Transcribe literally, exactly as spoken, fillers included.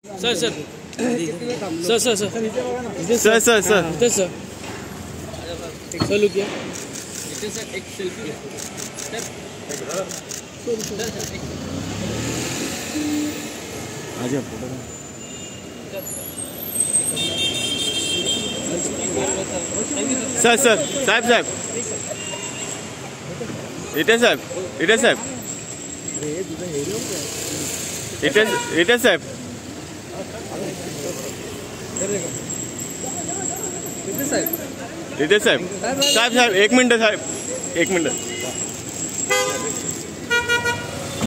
sir sir sir sir sir sir sir sir इधर sir sir look किया sir एक selfie आजा sir sir साहब साहब रिटर्न साहब रिटर्न साहब रिटर्न रिटर्न साहब रिटर्न साहब साहब साहब एक मिनट साहब एक मिनट